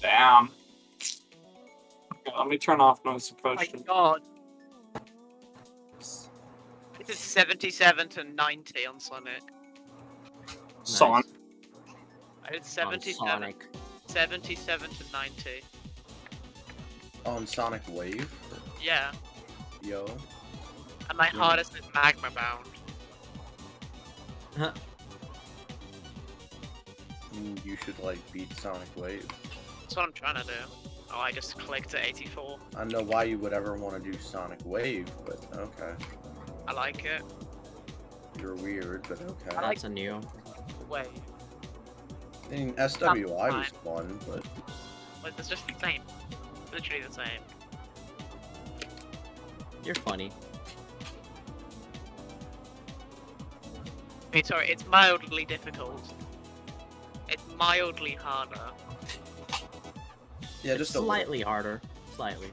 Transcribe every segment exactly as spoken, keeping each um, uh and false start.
Damn. Okay, let me turn off noise suppression. Oh my god. It is seventy-seven to ninety on Sonic. Sonic. It's seventy-seven. seventy-seven to ninety. On Sonic Wave? Yeah. Yo. And my Yeah. hardest is Magma Bound. Huh. Mm, You should, like, beat Sonic Wave. That's what I'm trying to do. Oh, I just clicked at eighty-four. I don't know why you would ever want to do Sonic Wave, but okay. I like it. You're weird, but okay. I like That's a new. Wave. I mean, S W I was fine. fun, but... Like, it's just the same. Literally the same. You're funny. I mean, sorry, it's mildly difficult. It's mildly harder. Yeah, just a little. Slightly harder. Slightly.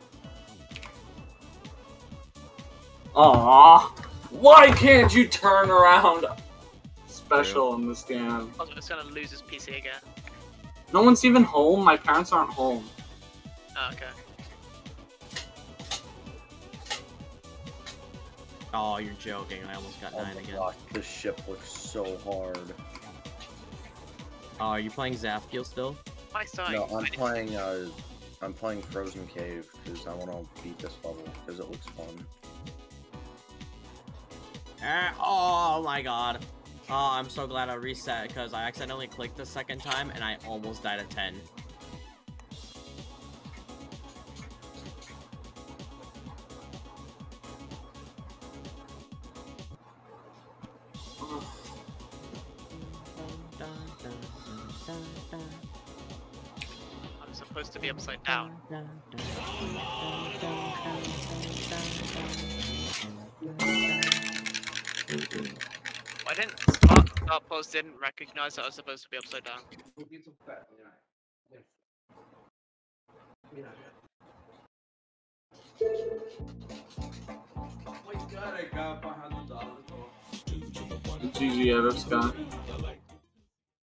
Aww. Why can't you turn around special in this game? Also, it's gonna lose his P C again. No one's even home. My parents aren't home. Oh, okay. Oh, you're joking. I almost got Oh nine my again. gosh, this ship looks so hard. Oh, are you playing Zafkiel still? My side. No, I'm playing, uh, I'm playing Frozen Cave, because I want to beat this level, because it looks fun. Ah, oh my god. Oh, I'm so glad I reset, because I accidentally clicked the second time, and I almost died at ten. I'm supposed to be upside down. Why didn't Smart Star Post didn't recognize that I was supposed to be upside down? G G, Ever Scott.